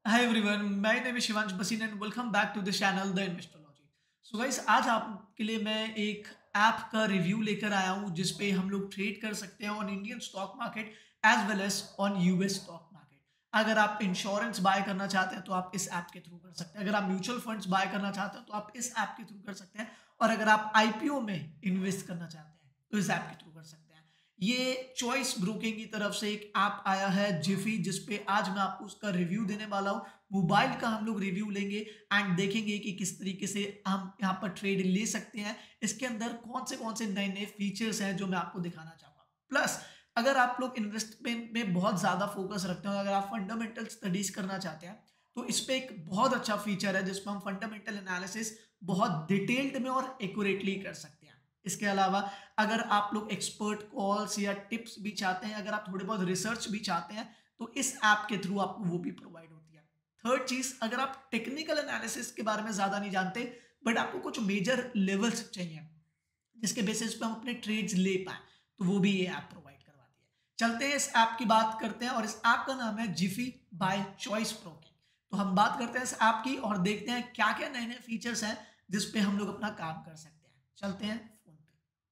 Hi everyone, my name is Shivansh Basin and welcome back to the channel the Investology. So guys, आज आपके लिए मैं एक ऐप का रिव्यू लेकर आया हूँ जिस पे हम लोग ट्रेड कर सकते हैं on Indian stock market as well as on US stock market. अगर आप इंश्योरेंस बाय करना चाहते हैं तो आप इस ऐप के थ्रू कर सकते हैं। अगर आप म्यूचुअल फंड्स बाय करना चाहते हैं तो आप इस ऐप के थ्रू कर सकते हैं। और अगर आप आईपीओ में इन्वेस्ट करना चाहते हैं तो इस ऐप के थ्रू कर सकते हैं। ये चॉइस ब्रोकिंग की तरफ से एक ऐप आया है जिफी, जिसपे आज मैं आपको उसका रिव्यू देने वाला हूँ। मोबाइल का हम लोग रिव्यू लेंगे एंड देखेंगे कि किस तरीके से हम यहाँ पर ट्रेड ले सकते हैं। इसके अंदर कौन से नए नए फीचर्स हैं जो मैं आपको दिखाना चाहूंगा। प्लस अगर आप लोग इन्वेस्टमेंट में बहुत ज्यादा फोकस रखते हो, अगर आप फंडामेंटल स्टडीज करना चाहते हैं तो इस पे एक बहुत अच्छा फीचर है जिसमें हम फंडामेंटल एनालिसिस बहुत डिटेल्ड में और एक्यूरेटली कर सकते हैं। इसके अलावा अगर आप लोग एक्सपर्ट कॉल्स या टिप्स भी चाहते हैं, अगर आप थोड़े बहुत रिसर्च भी चाहते हैं तो इस ऐप के थ्रू आपको वो भी प्रोवाइड होती है। थर्ड चीज, अगर आप टेक्निकल एनालिसिस के बारे में ज्यादा नहीं जानते बट आपको कुछ मेजर लेवल्स चाहिए जिसके बेसिस पे हम अपने ट्रेड्स ले पाए, तो वो भी ये ऐप प्रोवाइड करवाती है। चलते हैं इस ऐप की बात करते हैं और इस ऐप का नाम है जिफी बाय चॉइस ब्रोकिंग। तो हम बात करते हैं इस ऐप की और देखते हैं क्या क्या नए नए फीचर्स हैं जिसपे हम लोग अपना काम कर सकते हैं। चलते हैं फोन पे।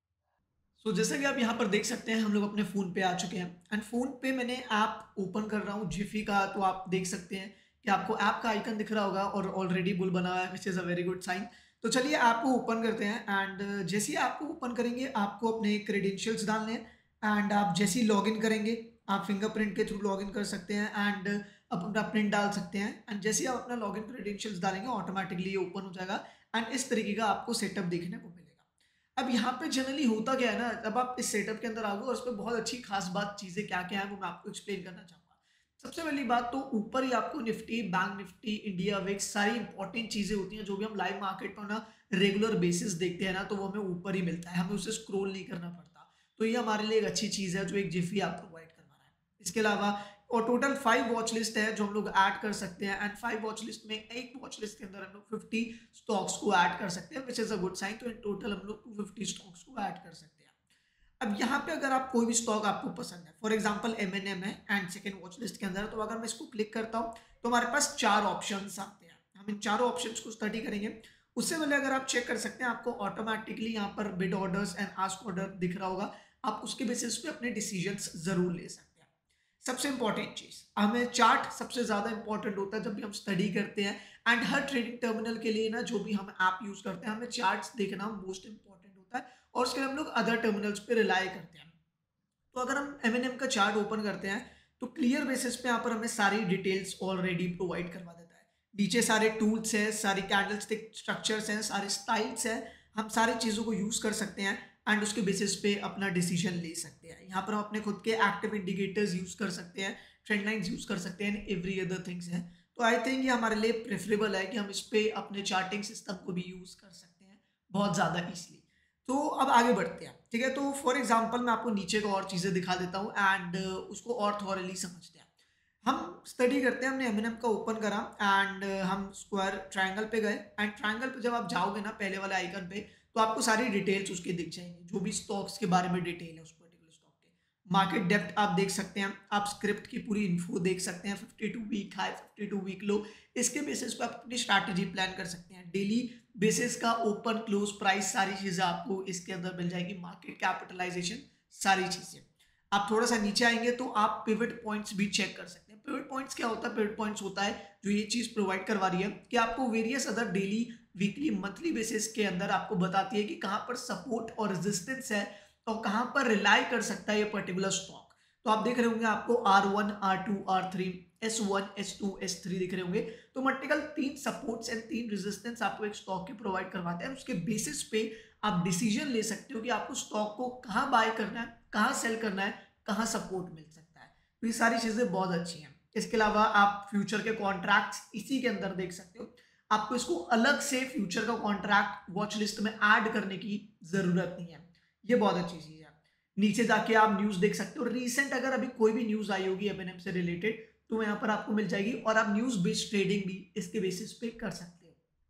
सो जैसे कि आप यहाँ पर देख सकते हैं हम लोग अपने फ़ोन पे आ चुके हैं एंड फ़ोन पे मैंने ऐप ओपन कर रहा हूँ जिफी का। तो आप देख सकते हैं कि आपको ऐप का आइकन दिख रहा होगा और ऑलरेडी बुल बना हुआ है, which is a very good sign. तो चलिए ऐप को ओपन करते हैं एंड जैसे ही ऐप को ओपन करेंगे आपको अपने क्रेडेंशियल्स डालने हैं एंड आप जैसे ही लॉगिन करेंगे आप फिंगरप्रिंट के थ्रू लॉगिन कर सकते हैं एंड अपना प्रिंट डाल सकते हैं एंड जैसे ही आप अपना लॉगिन क्रेडेंशियल्स डालेंगे ऑटोमेटिकली ये ओपन हो जाएगा एंड इस तरीके का आपको सेटअप देखने को मिलेगा। अब यहाँ पे जनरली होता क्या है ना, जब आप इस सेटअप के अंदर आओगे और उस पे बहुत अच्छी खास बात चीज़ें क्या-क्या है वो मैं आपको एक्सप्लेन करना चाहूँगा। सबसे पहली बात तो ऊपर ही आपको Nifty, bank Nifty, India VIX सारी इंपॉर्टेंट चीज़ें होती हैं जो भी हम लाइव मार्केट पर ना रेगुलर बेसिस देखते हैं ना, तो वो हमें ऊपर ही मिलता है, हमें उसे स्क्रॉल नहीं करना पड़ता। तो ये हमारे लिए एक अच्छी चीज़ है जो एक जिफी ऐप प्रोवाइड करवा रहा है। इसके अलावा और टोटल 5 वॉच लिस्ट है जो हम लोग ऐड कर सकते हैं एंड 5 वॉच लिस्ट में एक वॉच लिस्ट के अंदर हम लोग 50 स्टॉक्स को ऐड कर सकते हैं, which is a good sign. तो इन टोटल हम लोग 250 स्टॉक्स को ऐड कर सकते हैं। अब यहाँ पे अगर आप कोई भी स्टॉक आपको पसंद है, फॉर एग्जांपल एमएनएम है एंड सेकंड वॉच लिस्ट के अंदर है, तो अगर मैं इसको क्लिक करता हूँ तो हमारे पास 4 ऑप्शंस आते हैं। हम इन चारों ऑप्शंस को स्टडी करेंगे। उससे पहले अगर आप चेक कर सकते हैं आपको ऑटोमेटिकली यहाँ पर bid orders and ask order दिख रहा होगा। आप उसके बेसिस पे अपने डिसीजंस जरूर ले सकते हैं। सबसे इंपॉर्टेंट चीज, हमें चार्ट सबसे ज्यादा इंपॉर्टेंट होता है जब भी हम स्टडी करते हैं एंड हर ट्रेडिंग टर्मिनल के लिए ना जो भी हम ऐप यूज करते हैं हमें चार्ट्स देखना मोस्ट इंपॉर्टेंट होता है और उसके लिए हम लोग अदर टर्मिनल्स पे रिलाई करते हैं। तो अगर हम एमएनएम का चार्ट ओपन करते हैं तो क्लियर बेसिस पे यहाँ पर हमें सारी डिटेल्स ऑलरेडी प्रोवाइड करवा देता है। नीचे सारे टूल्स हैं, सारी कैंडलस्टिक स्ट्रक्चर्स हैं, सारे स्टाइल्स हैं। हम सारी चीज़ों को यूज़ कर सकते हैं एंड उसके बेसिस पे अपना डिसीजन ले सकते हैं। यहाँ पर हम अपने खुद के एक्टिव इंडिकेटर्स यूज़ कर सकते हैं, ट्रेंड लाइन्स यूज़ कर सकते हैं, एवरी अदर थिंग्स है। तो आई थिंक ये हमारे लिए प्रेफरेबल है कि हम इस पे अपने चार्टिंग सिस्टम को भी यूज़ कर सकते हैं बहुत ज़्यादा ईजिली। तो अब आगे बढ़ते हैं, ठीक है। तो फॉर एग्जांपल मैं आपको नीचे का और चीज़ें दिखा देता हूँ एंड उसको और थॉरली समझते हैं। हम स्टडी करते हैं, हमने एमएनएम का ओपन करा एंड हम स्क्वायर ट्रायंगल पे गए एंड ट्रायंगल पे जब आप जाओगे ना पहले वाले आइकन पे तो आपको सारी डिटेल्स उसके दिख जाएंगी, जो भी स्टॉक्स के बारे में डिटेल है उस पर्टिकुलर स्टॉक के। मार्केट डेप्थ आप देख सकते हैं, आप स्क्रिप्ट की पूरी इन्फो देख सकते हैं, 52 वीक हाई, 52 वीक लो। इसके बेसिस पे आप अपनी स्ट्रैटेजी प्लान कर सकते हैं। डेली बेसिस का ओपन क्लोज प्राइस सारी चीज़ें आपको इसके अंदर मिल जाएगी, मार्केट कैपिटलाइजेशन सारी चीज़ें। आप थोड़ा सा नीचे आएंगे तो आप पिवट पॉइंट्स भी चेक कर सकते हैं। पिवट पॉइंट्स क्या होता है? पिवट पॉइंट्स होता है जो ये चीज़ प्रोवाइड करवा रही है कि आपको various other daily, weekly, monthly basis के अंदर आपको बताती है कि कहाँ पर सपोर्ट और रेजिस्टेंस है और कहाँ पर रिलाई कर सकता है ये पर्टिकुलर स्टॉक। तो आप देख रहे होंगे आपको R1, R2, R3, S1, S2, S3 दिख रहे होंगे। तो मल्टीपल 3 सपोर्ट्स एंड 3 रेजिस्टेंस आपको एक स्टॉक के प्रोवाइड करवाते हैं। उसके बेसिस पे आप डिसीजन ले सकते हो कि आपको स्टॉक को कहाँ बाय करना है, कहाँ सेल करना है, कहाँ सपोर्ट मिल सकता है। तो ये सारी चीज़ें बहुत अच्छी हैं। इसके अलावा आप फ्यूचर के कॉन्ट्रैक्ट्स इसी के अंदर देख सकते हो। आपको इसको अलग से फ्यूचर का कॉन्ट्रैक्ट वॉच लिस्ट में ऐड करने की ज़रूरत नहीं है। ये बहुत अच्छी चीज़ है। नीचे जाके आप न्यूज़ देख सकते हो, रीसेंट अगर अभी कोई भी न्यूज़ आई होगी एमएनएम से रिलेटेड तो यहाँ पर आपको मिल जाएगी और आप न्यूज़ बेस्ड ट्रेडिंग भी इसके बेसिस पे कर सकते हो।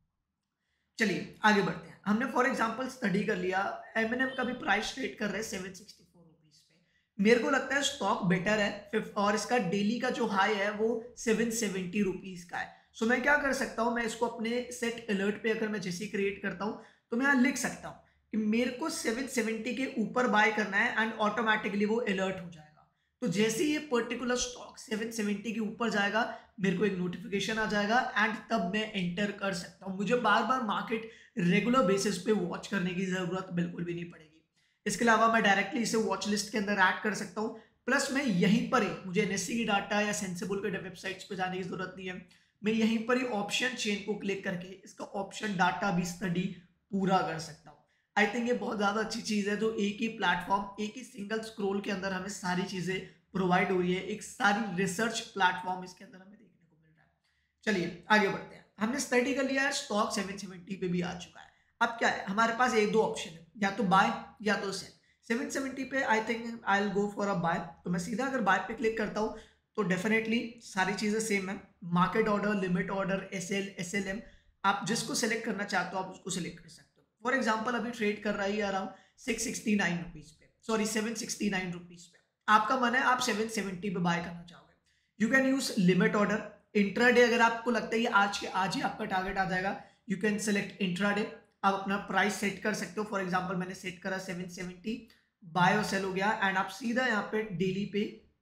चलिए आगे बढ़ते हैं। हमने फॉर एग्जांपल स्टडी कर लिया, एमएनएम का भी प्राइस ट्रेड कर रहे हैं 764 रुपीज पे। मेरे को लगता है स्टॉक बेटर है और इसका डेली का जो हाई है वो 770 रुपीज का है। सो मैं क्या कर सकता हूँ, मैं इसको अपने सेट अलर्ट पे अगर मैं जैसे क्रिएट करता हूँ तो मैं यहाँ लिख सकता हूँ कि मेरे को 770 के ऊपर बाय करना है एंड ऑटोमेटिकली वो अलर्ट हो जाएगा। तो जैसे ही ये पर्टिकुलर स्टॉक 770 के ऊपर जाएगा मेरे को एक नोटिफिकेशन आ जाएगा एंड तब मैं एंटर कर सकता हूँ। मुझे बार बार मार्केट रेगुलर बेसिस पे वॉच करने की जरूरत बिल्कुल भी नहीं पड़ेगी। इसके अलावा मैं डायरेक्टली इसे वॉच लिस्ट के अंदर ऐड कर सकता हूँ। प्लस मैं यहीं पर ही, मुझे एनएससी की डाटा या सेंसिबल के वेबसाइट्स पे जाने की जरूरत नहीं है, मैं यहीं पर ही ऑप्शन चेन को क्लिक करके इसका ऑप्शन डाटा भी स्टडी पूरा कर सकता हूँ। आई थिंक ये बहुत ज्यादा अच्छी चीज है जो एक ही प्लेटफॉर्म, एक ही सिंगल स्क्रोल के अंदर हमें सारी चीजें प्रोवाइड हो रही है। एक सारी रिसर्च प्लेटफॉर्म इसके अंदर हमें देखने को मिल रहा है। चलिए आगे बढ़ते हैं। हमने स्टडी कर लिया है, स्टॉक 770 पे भी आ चुका है। अब क्या है, हमारे पास एक दो ऑप्शन है, या तो बाय या तो सेल। 770 पे I think I will go for a buy. तो मैं सीधा अगर बाय पे क्लिक करता हूँ तो डेफिनेटली सारी चीजें सेम है। Market order, limit order, SL, SLM, आप जिसको सेलेक्ट करना चाहते हो आप उसको सेलेक्ट कर सकते हो। फॉर एग्जाम्पल अभी ट्रेड कर रहा है अराउंड 669 रुपीज पे, सॉरी 769 रुपीज पे। आपका मन है आप 770 पे बाय करना चाहोगे, you can use limit order. Intraday अगर आपको लगता है ये आज के आज ही आपका टारगेट आ जाएगा, यू कैन सेलेक्ट इंट्राडे। आप अपना प्राइस सेट कर सकते हो। फॉर एग्जांपल मैंने सेट करा 770, बाय और सेल हो गया एंड आप सीधा यहाँ पे डेली पे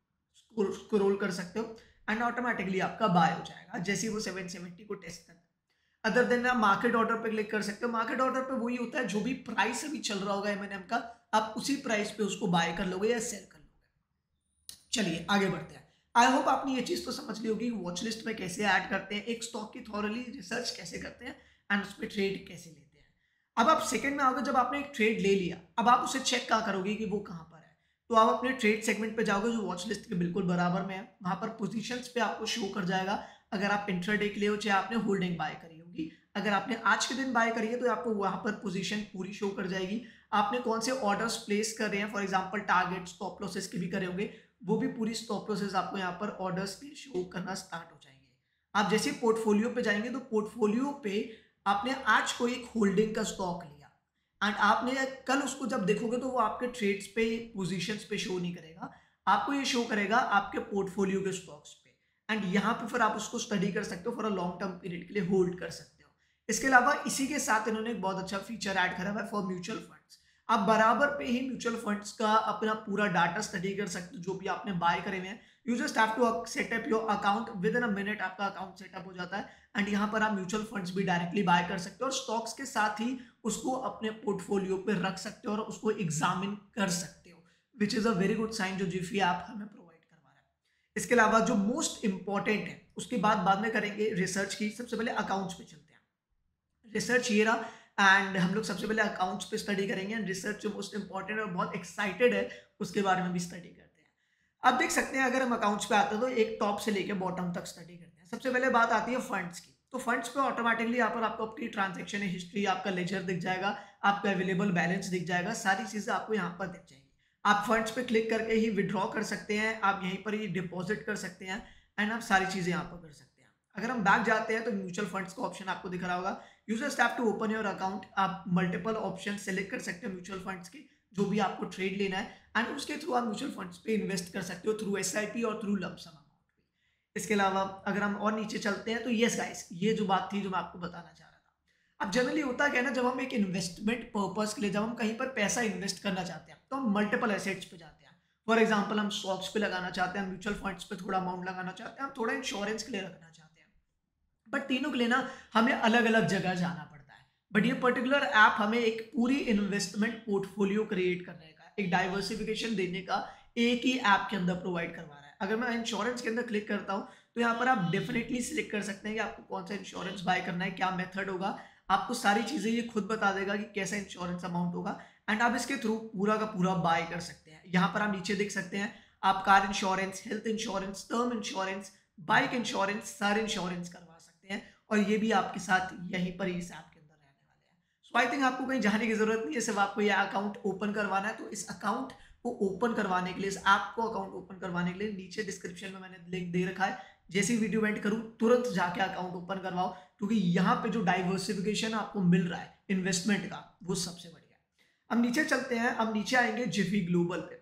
स्क्रॉल कर सकते हो एंड ऑटोमेटिकली आपका बाय हो जाएगा जैसे ही वो 770 को टेस्ट करता है। अदर देन आप मार्केट ऑर्डर पे क्लिक कर सकते हो। मार्केट ऑर्डर पे वही होता है, जो भी प्राइस अभी चल रहा होगा एमएनएम का, आप उसी प्राइस पे उसको बाय कर लोगे या सेल कर लोगे। चलिए आगे बढ़ते हैं। आई होप आपने ये चीज तो समझ ली होगी वॉच लिस्ट में कैसे ऐड करते हैं, एक स्टॉक की थॉरली रिसर्च कैसे करते हैं एंड उस पर ट्रेड कैसे लेते हैं। अब आप सेकंड में आओगे, जब आपने एक ट्रेड ले लिया अब आप उसे चेक कहाँ करोगे कि वो कहाँ पर है। तो आप अपने ट्रेड सेगमेंट पे जाओगे जो वॉच लिस्ट के बिल्कुल बराबर में है, वहां पर पोजीशंस पे आपको शो कर जाएगा। अगर आप इंट्राडे के लिए हो चाहे आपने होल्डिंग बाय करी होगी, अगर आपने आज के दिन बाय करी है तो आपको वहां पर पोजीशन पूरी शो कर जाएगी। आपने कौन से ऑर्डर्स प्लेस कर रहे हैं, for example target, stop losses के भी करे होंगे, वो भी पूरी स्टॉप लॉसेस आपको यहाँ पर ऑर्डर्स पे शो करना स्टार्ट हो जाएंगे। आप जैसे पोर्टफोलियो पे जाएंगे तो पोर्टफोलियो पे आपने आज कोई एक होल्डिंग का स्टॉक लिया एंड आपने कल उसको जब देखोगे तो वो आपके ट्रेड्स पे, पोजीशंस पे शो नहीं करेगा, आपको ये शो करेगा आपके पोर्टफोलियो के स्टॉक्स पे एंड यहाँ पे फिर आप उसको स्टडी कर सकते हो, for a long term period के लिए होल्ड कर सकते हो। इसके अलावा इसी के साथ इन्होंने एक बहुत अच्छा फीचर ऐड करा हुआ है फॉर म्यूचुअल फंड्स। आप बराबर पे ही म्यूचुअल फंड्स का अपना पूरा डाटा स्टडी कर सकते हो जो भी आपने बाय करे हुए हैं। You just have to set up your account, within a minute आपका अकाउंट सेटअप हो जाता है एंड यहाँ पर आप म्यूचुअल फंड्स भी डायरेक्टली बाय कर सकते हो और स्टॉक्स के साथ ही उसको अपने पोर्टफोलियो पे रख सकते हो और उसको एग्जामिन कर सकते हो, which is a very good sign जो जिफी ऐप हमें प्रोवाइड करवा रहा है। इसके अलावा जो मोस्ट इंपॉर्टेंट है उसकी बात बाद में करेंगे, रिसर्च की। सबसे पहले अकाउंट्स पे चलते हैं। रिसर्च ये रहा एंड हम लोग सबसे पहले अकाउंट्स पे स्टडी करेंगे एंड रिसर्च जो मोस्ट इंपॉर्टेंट है और बहुत एक्साइटेड है उसके बारे में भी स्टडी करते हैं। अब देख सकते हैं अगर हम अकाउंट्स पे आते हैं तो एक टॉप से लेके बॉटम तक स्टडी करते हैं। सबसे पहले बात आती है फंड्स की। तो फंड्स पे ऑटोमेटिकली यहाँ पर आपको अपनी ट्रांजेक्शन हिस्ट्री, आपका लेजर दिख जाएगा, आपका अवेलेबल बैलेंस दिख जाएगा, सारी चीजें आपको यहाँ पर दिख जाएंगी। आप फंड्स पे क्लिक करके ही विड्रॉ कर सकते हैं, आप यहीं पर ही डिपॉजिट कर सकते हैं एंड आप सारी चीजें यहाँ पर कर सकते हैं। अगर हम बैक जाते हैं तो म्यूचुअल फंड्स का ऑप्शन आपको दिख रहा होगा। You just have to open your account. आप मल्टीपल ऑप्शन सेलेक्ट कर सकते हो म्यूचुअल फंड्स के, जो भी आपको ट्रेड लेना है एंड उसके थ्रू आप म्यूचुअल फंड्स पे इन्वेस्ट कर सकते हो थ्रू एसआईपी और थ्रू लंप सम अमाउंट भी। इसके अलावा अगर हम और नीचे चलते हैं तो यस गाइस, ये जो बात थी जो मैं आपको बताना चाह रहा था। अब जनरली होता क्या है ना, जब हम एक इन्वेस्टमेंट पर्पस के लिए, जब हम कहीं पर पैसा इन्वेस्ट करना चाहते हैं तो हम मल्टीपल एसेट्स पे जाते हैं। फॉर एग्जाम्पल हम स्टॉक्स पे लगाना चाहते हैं, म्यूचुअल फंड्स पे थोड़ा अमाउंट लगाना चाहते हैं, हम थोड़ा इंश्योरेंस के लिए रखना चाहते हैं, बट तीनों के लिए ना हमें अलग अलग जगह जाना पड़ता है। बट ये पर्टिकुलर ऐप हमें एक पूरी इन्वेस्टमेंट पोर्टफोलियो क्रिएट करने का, एक डाइवर्सिफिकेशन देने का एक ही ऐप के अंदर प्रोवाइड करवा रहा है। अगर मैं इंश्योरेंस के अंदर क्लिक करता हूँ तो यहाँ पर आप डेफिनेटली सिलेक्ट कर सकते हैं कि आपको कौन सा इंश्योरेंस बाय करना है, क्या मेथड होगा, आपको सारी चीजें ये खुद बता देगा कि कैसा इंश्योरेंस अमाउंट होगा एंड आप इसके थ्रू पूरा का पूरा बाय कर सकते हैं। यहाँ पर आप नीचे देख सकते हैं आप car insurance, health insurance, term insurance, bike insurance, सारे इंश्योरेंस करवा सकते हैं और ये भी आपके साथ यहीं पर इस ऐप के अंदर रहने वाले हैं। सो आई थिंक आपको कहीं जाने की जरूरत नहीं है, सिर्फ आपको यह अकाउंट ओपन करवाना है। तो इस अकाउंट को ओपन करवाने के लिए, इस ऐप को अकाउंट ओपन करवाने के लिए नीचे डिस्क्रिप्शन में मैंने लिंक दे रखा है। जैसे वीडियो एंड करूँ तुरंत जाके अकाउंट ओपन करवाओ, क्योंकि यहाँ पे जो डाइवर्सिफिकेशन आपको मिल रहा है इन्वेस्टमेंट का वो सबसे बढ़िया है। अब नीचे चलते हैं, अब नीचे आएंगे जिफी ग्लोबल पे।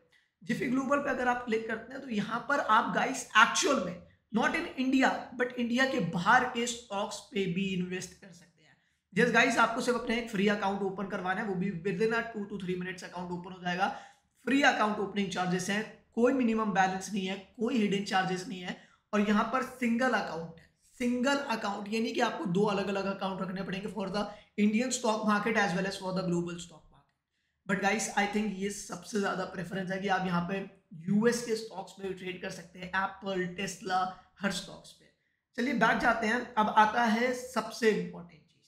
जिफी ग्लोबल पे अगर आप क्लिक करते हैं तो यहाँ पर आप गाइस एक्चुअल में not in India but India के बाहर के स्टॉक्स पे भी इन्वेस्ट कर सकते हैं। जस्ट गाइस आपको सिर्फ अपने एक फ्री अकाउंट ओपन करवाना है, वो भी within 2 to 3 minutes account open हो जाएगा। फ्री अकाउंट ओपनिंग चार्जेस हैं, कोई मिनिमम बैलेंस नहीं है, कोई हिडन चार्जेस नहीं है, और यहाँ पर सिंगल अकाउंट है। सिंगल अकाउंट यानी कि आपको 2 अलग अलग अकाउंट रखने पड़ेंगे for the Indian stock market as well as for the global stock market. But guys I think ये सबसे ज्यादा प्रेफरेंस है कि आप यहाँ पे यूएस के स्टॉक्स में भी ट्रेड कर सकते हैं, एप्पल, टेस्ला, हर स्टॉक्स पे। चलिए बैक जाते हैं। अब आता है सबसे इंपॉर्टेंट चीज।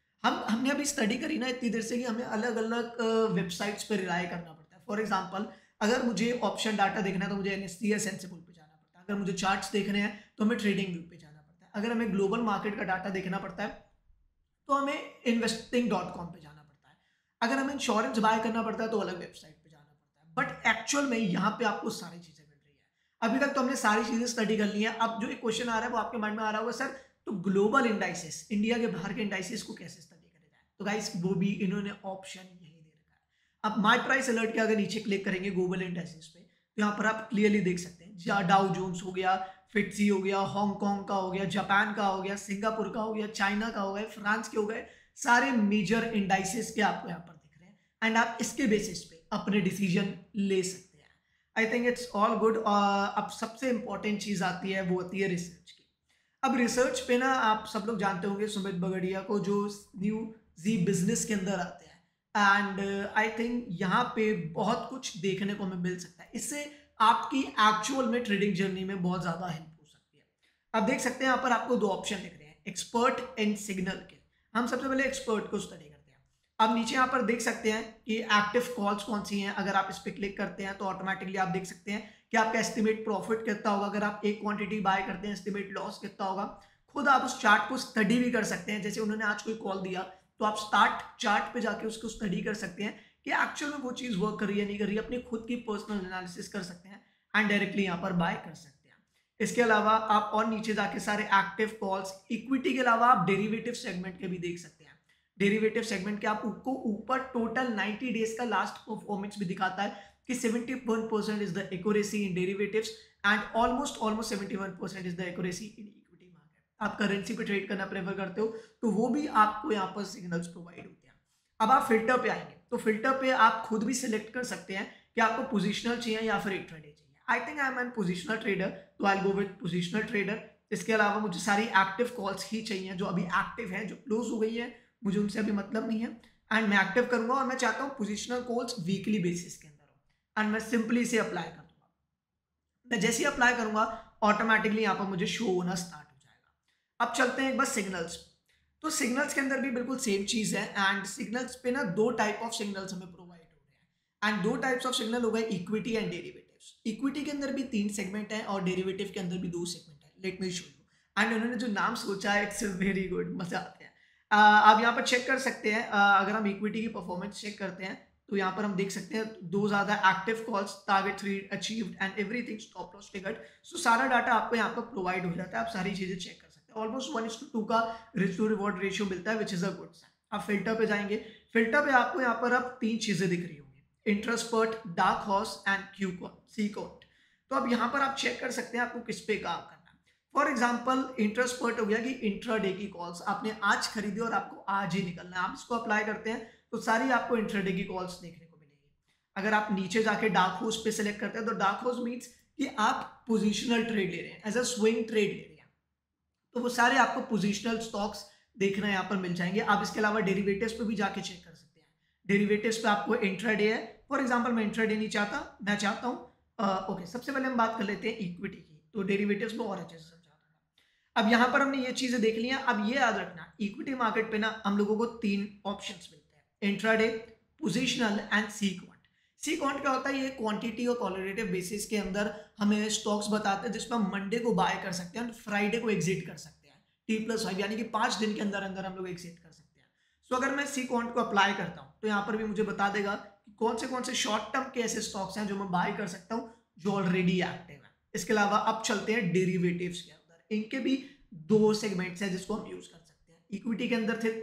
हमने अभी स्टडी करी ना इतनी देर से कि हमें अलग अलग वेबसाइट्स पे रिलाय करना पड़ता है। फॉर एग्जांपल अगर मुझे ऑप्शन डाटा देखना है तो मुझे एनएससी या सेंसिबल पे जाना पड़ता है। अगर मुझे चार्ट्स देखने हैं तो हमें ट्रेडिंग व्यू पे जाना पड़ता है। अगर हमें ग्लोबल मार्केट का डाटा देखना पड़ता है तो हमें investing.com पे जाना पड़ता है। अगर हमें इंश्योरेंस बाय करना पड़ता है तो अलग वेबसाइट पे जाना पड़ता है। बट एक्चुअल में यहाँ पे आपको सारी चीजें मिल रही है। अभी तक तो हमने सारी चीजें स्टडी कर ली है। अब जो एक क्वेश्चन आ रहा है वो आपके माइंड में आ रहा होगा, सर तो ग्लोबल इंडाइसेस, इंडिया के बाहर के इंडाइसेस को कैसे स्टडी करें जाए? तो गाइस वो भी इन्होंने ऑप्शन यही दे रखा है। अब माई प्राइस अलर्ट के अगर नीचे क्लिक करेंगे ग्लोबल इंडाइसेस पे तो यहाँ पर आप क्लियरली देख सकते हैं डाउ जोन्स हो गया, फिट्सी हो गया, हांगकांग का हो गया, जापान का हो गया, सिंगापुर का हो गया, चाइना का हो गया, फ्रांस के हो गए, सारे मेजर इंडाइसेस के आपको यहाँ पर दिख रहे हैं एंड आप इसके बेसिस पे अपने डिसीजन ले सकते हैं। I think it's all good. अब सबसे इंपॉर्टेंट चीज आती है, वो आती है रिसर्च की। अब रिसर्च पे ना आप सब लोग जानते होंगे सुमित बगड़िया को, जो न्यू जी बिजनेस के अंदर आते हैं, एंड आई थिंक यहाँ पे बहुत कुछ देखने को हमें मिल सकता है। इससे आपकी एक्चुअल में ट्रेडिंग जर्नी में बहुत ज्यादा हेल्प हो सकती है। आप देख सकते हैं यहाँ पर आपको 2 ऑप्शन दिख रहे हैं, एक्सपर्ट एंड सिग्नल के। हम सबसे पहले एक्सपर्ट को स्टडी करते हैं। अब नीचे यहाँ पर देख सकते हैं कि एक्टिव कॉल्स कौन सी हैं। अगर आप इस पर क्लिक करते हैं तो ऑटोमेटिकली आप देख सकते हैं कि आपका एस्टिमेट प्रॉफिट कितना होगा। अगर आप एक क्वांटिटी बाय करते हैं एस्टिमेट लॉस कितना होगा। खुद आप उस चार्ट को स्टडी भी कर सकते हैं। जैसे उन्होंने आज कोई कॉल दिया तो आप स्टार्ट चार्ट पे जाके उसको स्टडी कर सकते हैं कि एक्चुअल में वो चीज वर्क कर रही है नहीं कर रही है। अपनी खुद की पर्सनल एनालिसिस कर सकते हैं एंड डायरेक्टली यहाँ पर बाय कर सकते हैं। इसके अलावा आप और नीचे जाके सारे एक्टिव कॉल्स, इक्विटी के अलावा आप डेरिवेटिव सेगमेंट के भी देख सकते हैं। डेरिवेटिव सेगमेंट के आपको ऊपर टोटल 90 डेज का लास्ट परफॉर्मेंस भी दिखाता है कि 71% is the accuracy in derivatives and almost 71% is the accuracy in equity market. आप करेंसी पे ट्रेड करना प्रेफर करते हो तो वो भी आपको यहाँ पर सिग्नल्स प्रोवाइड होते हैं। अब आप फिल्टर पे आएंगे तो फिल्टर पे आप खुद भी सिलेक्ट कर सकते हैं कि आपको पोजिशनल चाहिए या फिर इंट्राडे चाहिए। I think I am an positional trader तो I go with positional trader. इसके अलावा मुझे सारी एक्टिव कॉल्स ही चाहिए जो अभी एक्टिव है, जो क्लोज हो गई है मुझे उनसे अभी मतलब नहीं है एंड मैं एक्टिव करूंगा और मैं चाहता हूँ पोजिशनल कॉल्स वीकली बेसिस के अंदर हो एंड मैं सिंपली इसे अप्लाई कर दूंगा। मैं जैसे ही अप्लाई करूंगा ऑटोमेटिकली यहाँ पर मुझे शो होना स्टार्ट हो जाएगा। अब चलते हैं एक बार सिग्नल्स। तो सिग्नल्स के अंदर भी बिल्कुल सेम चीज है एंड सिग्नल्स पे ना 2 टाइप ऑफ सिग्नल्स हमें प्रोवाइड हो रहे हैं एंड 2 टाइप्स ऑफ सिग्नल हो गए इक्विटी एंड डेरिवेटिव्स। इक्विटी के अंदर भी 3 सेगमेंट है और डेरिवेटिव के अंदर भी 2 सेगमेंट है। Let me show you. And उन्होंने जो नाम सोचा है इट्स वेरी गुड, मजा आते हैं। आप यहाँ पर चेक कर सकते हैं। अगर हम इक्विटी की परफॉर्मेंस चेक करते हैं तो यहाँ पर हम देख सकते हैं 2 ज्यादा active calls, target 3 achieved and everything, stop loss triggered. So सारा डाटा आपको यहाँ पर प्रोवाइड हो जाता है, आप सारी चीजें चेक कर सकते हैं। ऑलमोस्ट 1:2 का रिस्क टू रिवॉर्ड रेशियो मिलता है which is a good sign. आप फिल्टर पे जाएंगे, फिल्टर पे आपको यहाँ पर अब 3 चीजें दिख रही होंगी, Interexpert, dark horse and Q C cot. तो अब यहाँ पर आप चेक कर सकते हैं आपको किस पे काम करना है। फॉर एग्जाम्पल इंटरेस्पर्ट हो गया कि इंट्राडे की कॉल्स आपने आज खरीदी और आपको आज ही निकलना है। आप इसको अप्लाई करते हैं तो सारी आपको इंट्राडे की कॉल्स देखने को मिलेगी। अगर आप नीचे जाके डार्क हॉर्स पे सिलेक्ट करते हैं तो डार्क हॉर्स मीन्स कि आप पोजिशनल ट्रेड ले रहे हैं, एज अ स्विंग ट्रेड ले रहे हैं, तो वो सारे आपको पोजिशनल स्टॉक्स देखना यहाँ पर मिल जाएंगे। आप इसके अलावा डेरिवेटिव्स पे भी जाके चेक कर सकते हैं। डेरिवेटिव्स पे आपको इंट्राडे है, फॉर एग्जांपल मैं इंट्राडे नहीं चाहता, मैं चाहता हूँ ओके सबसे पहले हम बात कर लेते हैं इक्विटी की, तो डेरिवेटिव्स में और अच्छे से समझा दूंगा। अब यहाँ पर हमने ये चीजें देख ली हैं। अब ये याद रखना इक्विटी मार्केट पे ना हम लोगों को 3 ऑप्शंस मिलते हैं, intraday, positional and C Quant. C Quant क्या होता है? ये क्वांटिटी और क्वालिटेटिव बेसिस के अंदर हमें स्टॉक्स बताते हैं जिसमें हम मंडे को बाय कर सकते हैं और फ्राइडे को एग्जिट कर सकते हैं, T+5 यानी कि 5 दिन के अंदर अंदर हम लोग एग्जिट कर सकते हैं। सो अगर मैं सी क्वांट को अप्लाई करता हूँ तो यहाँ पर भी मुझे बता देगा कि कौन से शॉर्ट टर्म के ऐसे स्टॉक्स हैं जो मैं बाय कर सकता हूँ जो ऑलरेडी एक्टिव है। इसके अलावा अब चलते हैं डेरिवेटिव्स के अंदर। इनके भी 2 सेगमेंट्स हैं जिसको हम यूज कर सकते हैं। इक्विटी के अंदर थे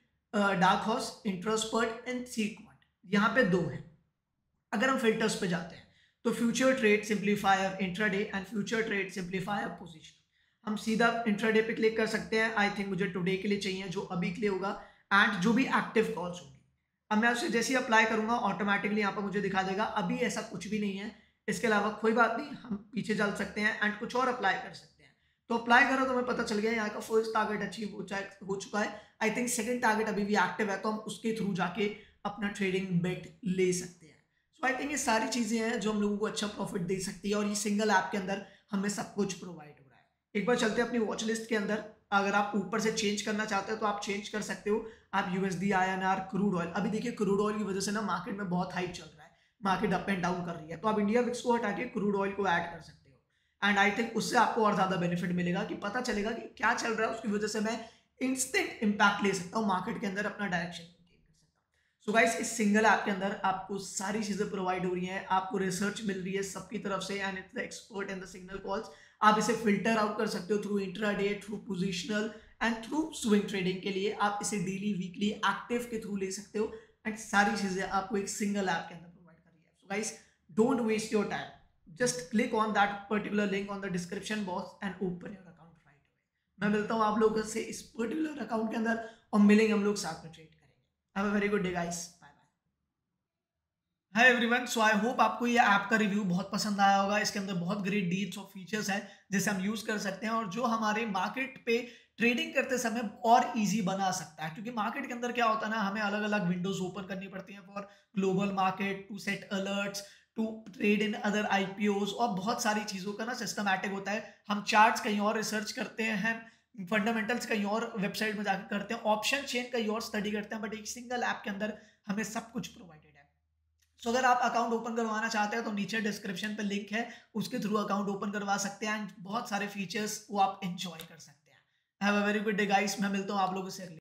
3, dark horse, Interexpert and C Quant. यहाँ पे 2 है। अगर हम फिल्टर्स पे जाते हैं तो future trade simplifier intraday and future trade simplifier position. हम सीधा इंट्राडे पे क्लिक कर सकते हैं। आई थिंक मुझे टुडे के लिए चाहिए, जो अभी के लिए होगा, एंड जो भी एक्टिव कॉल्स होंगी। अब मैं उसे जैसे ही अप्लाई करूंगा ऑटोमेटिकली यहाँ पर मुझे दिखा देगा। अभी ऐसा कुछ भी नहीं है, इसके अलावा कोई बात नहीं, हम पीछे चल सकते हैं एंड कुछ और अप्लाई कर सकते हैं। तो अप्लाई करो तो हमें पता चल गया यहाँ का फर्स्ट टारगेट अचीव हो चुका है। आई थिंक सेकंड टारगेट अभी भी एक्टिव है, तो हम उसके थ्रू जाके अपना ट्रेडिंग बेट ले सकते हैं। सो आई थिंक ये सारी चीजें हैं जो हम लोगों को अच्छा प्रॉफिट दे सकती है, और ये सिंगल ऐप के अंदर हमें सब कुछ प्रोवाइड हो रहा है। एक बार चलते हैं अपनी वॉच लिस्ट के अंदर। अगर आप ऊपर से चेंज करना चाहते हो तो आप चेंज कर सकते हो। आप यूएसडी, आईएनआर, क्रूड ऑयल, अभी देखिए क्रूड ऑयल की वजह से ना मार्केट में बहुत हाइप चल रहा है, मार्केट अप एंड डाउन कर रही है, तो आप इंडिया विक्स को हटा के क्रूड ऑयल को ऐड कर सकते हो। एंड आई थिंक उससे आपको और ज्यादा बेनिफिट मिलेगा कि पता चलेगा कि क्या चल रहा है, उसकी वजह से मैं इंस्टेंट इंपैक्ट ले सकता हूँ मार्केट के अंदर, अपना डायरेक्शन गेन कर सकता हूँ। सो गाइस, इस सिंगल ऐप के अंदर आपको सारी चीजें प्रोवाइड हो रही हैं, आपको रिसर्च मिल रही है सबकी तरफ से, and it's the expert in the signal calls. आप इसे फिल्टर आउट कर सकते हो through intraday, through positional and through swing trading के लिए। आप इसे डेली, वीकली, एक्टिव के थ्रू ले सकते हो, एंड सारी चीजें आपको एक सिंगल ऐप के अंदर प्रोवाइड कर रही है। So guys, don't waste your time, just click on that particular link on the description box and open your account right away। मैं मिलता हूँ आप लोगों से इस पर्टिकुलर अकाउंट के अंदर, और मिलेंगे हम लोग साथ में ट्रेड करेंगे। Have a very good day guys, bye bye. Hi everyone, so I hope आपको ये ऐप का रिव्यू बहुत पसंद आया होगा। इसके अंदर बहुत ग्रेट डील्स और फीचर्स हैं जिसे हम यूज कर सकते हैं, और जो हमारे मार्केट पे ट्रेडिंग करते समय और इजी बना सकता है। क्योंकि मार्केट के अंदर क्या होता है ना, हमें अलग अलग विंडोज ओपन करनी पड़ती हैं for global market, to set alerts, to trade in other IPOs, और बहुत सारी चीजों का ना सिस्टमैटिक होता है। हम चार्ट्स कहीं और रिसर्च करते हैं, फंडामेंटल्स कहीं और वेबसाइट में जाकर करते हैं, ऑप्शन चेन कहीं और स्टडी करते हैं, बट एक सिंगल ऐप के अंदर हमें सब कुछ प्रोवाइडेड है। सो अगर आप अकाउंट ओपन करवाना चाहते हैं तो नीचे डिस्क्रिप्शन पे लिंक है, उसके थ्रू अकाउंट ओपन करवा सकते हैं, एंड बहुत सारे फीचर्स वो आप एंजॉय कर सकते हैं। Have a very good day guys, मैं मिलता हूँ आप लोगों से अगले